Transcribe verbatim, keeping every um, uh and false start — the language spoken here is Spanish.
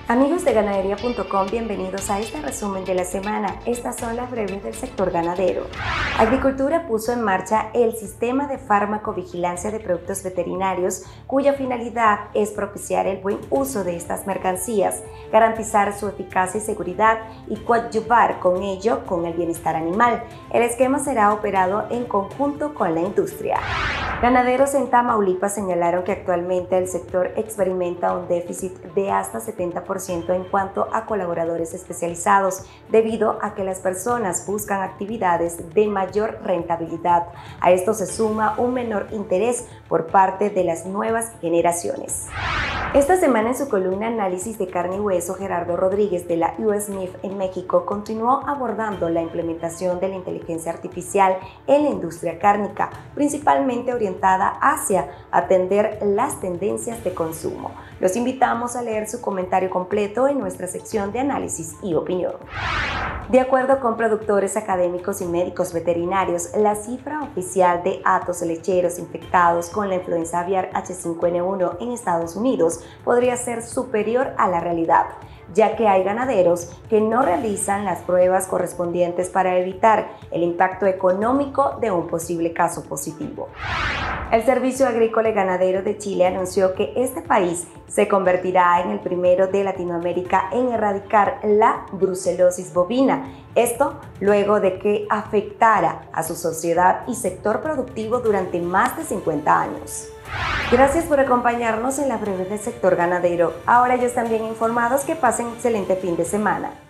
Amigos de ganadería punto com, bienvenidos a este resumen de la semana. Estas son las breves del sector ganadero. Agricultura puso en marcha el sistema de farmacovigilancia de productos veterinarios, cuya finalidad es propiciar el buen uso de estas mercancías, garantizar su eficacia y seguridad y coadyuvar con ello con el bienestar animal. El esquema será operado en conjunto con la industria. Ganaderos en Tamaulipas señalaron que actualmente el sector experimenta un déficit de hasta setenta por ciento en cuanto a colaboradores especializados, debido a que las personas buscan actividades de mayor rentabilidad. A esto se suma un menor interés por parte de las nuevas generaciones. Esta semana en su columna Análisis de Carne y Hueso, Gerardo Rodríguez de la U S M I F en México continuó abordando la implementación de la inteligencia artificial en la industria cárnica, principalmente orientada hacia atender las tendencias de consumo. Los invitamos a leer su comentario completo en nuestra sección de análisis y opinión. De acuerdo con productores académicos y médicos veterinarios, la cifra oficial de hatos lecheros infectados con la influenza aviar H cinco N uno en Estados Unidos podría ser superior a la realidad, ya que hay ganaderos que no realizan las pruebas correspondientes para evitar el impacto económico de un posible caso positivo. El Servicio Agrícola y Ganadero de Chile anunció que este país se convertirá en el primero de Latinoamérica en erradicar la brucelosis bovina. Esto luego de que afectara a su sociedad y sector productivo durante más de cincuenta años. Gracias por acompañarnos en la breve del sector ganadero. Ahora ya están bien informados, que pasen un excelente fin de semana.